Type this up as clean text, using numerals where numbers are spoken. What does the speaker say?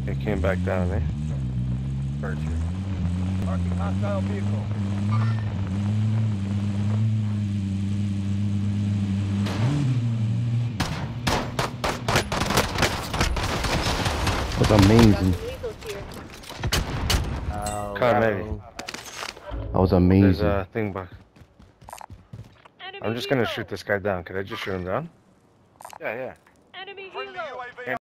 It came back down, eh? Marking hostile vehicle. That was amazing. Car maybe. That was There's amazing. a thing back. I'm just gonna shoot this guy down. Could I just shoot him down? Yeah, yeah. Enemy Friendly helo. UAV